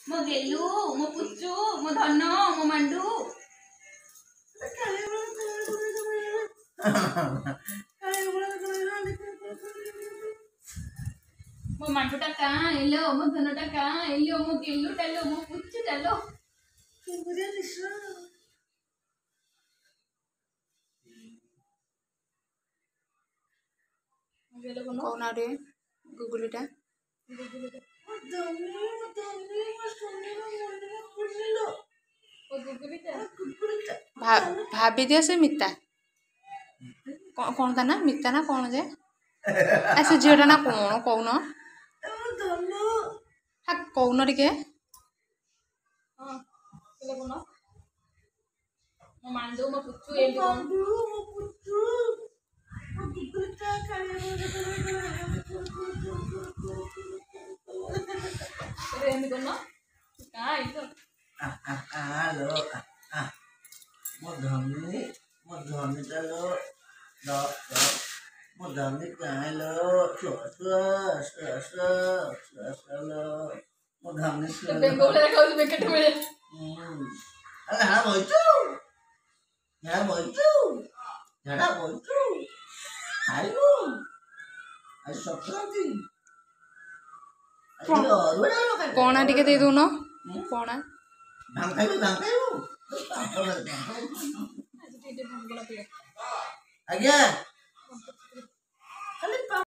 मो गेलू मो पुच्चू मो धन मो मांडू मो मांडू टा कहाँ एलो मो धन टा कहाँ एलो मो गेलू टालो मो पुच्चू टालो कौन रे गुगुलीटा भाभी दियो से मिता कौन था ना मिता ना कौन जे ऐसे झीटा ना कौन कौन हाँ कौन टिके मो मांडू मो पुच्चू ए एम कोन कहाँ इतो लो मो धनी लो मो धनी कहाँ लो लो मो धनी बेंगोला रखा उस बेकेट में अरे हाँ बोलचू झाड़ा बोलचू खाइबू आज संक्रांति पणा टिके दे दून पणा भांग खाइबू आज्ञा